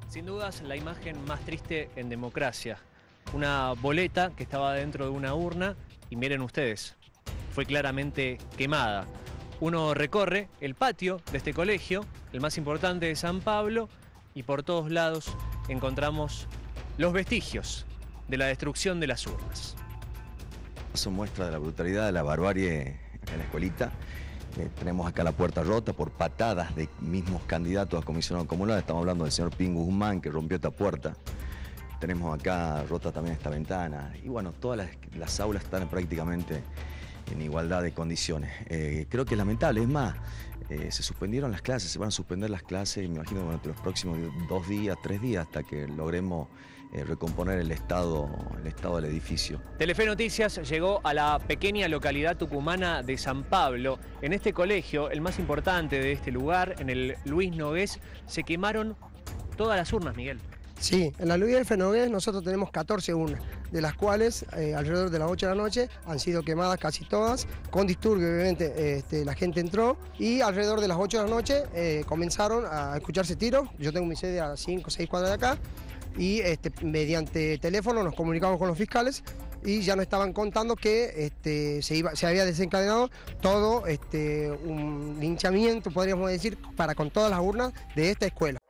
Sin dudas, la imagen más triste en democracia. Una boleta que estaba dentro de una urna y miren ustedes, fue claramente quemada. Uno recorre el patio de este colegio, el más importante de San Pablo, y por todos lados encontramos los vestigios de la destrucción de las urnas. Eso muestra de la brutalidad, de la barbarie en la escuelita. Tenemos acá la puerta rota por patadas de mismos candidatos a comisionado comunal. Estamos hablando del señor Pingo Guzmán, que rompió esta puerta. Tenemos acá rota también esta ventana. Y bueno, todas las aulas están prácticamente en igualdad de condiciones. Creo que es lamentable. Es más, se suspendieron las clases, se van a suspender las clases, me imagino, durante los próximos 2 días, 3 días, hasta que logremos recomponer el estado del edificio. Telefe Noticias llegó a la pequeña localidad tucumana de San Pablo. En este colegio, el más importante de este lugar, en el Luis Nogués, se quemaron todas las urnas, Miguel. Sí, en la Luis F. Nogués nosotros tenemos 14 urnas, de las cuales alrededor de las 8 de la noche han sido quemadas casi todas, con disturbio obviamente la gente entró y alrededor de las 8 de la noche comenzaron a escucharse tiros. Yo tengo mi sede a 5 o 6 cuadras de acá y mediante teléfono nos comunicamos con los fiscales y ya nos estaban contando que se había desencadenado todo un linchamiento, podríamos decir, con todas las urnas de esta escuela.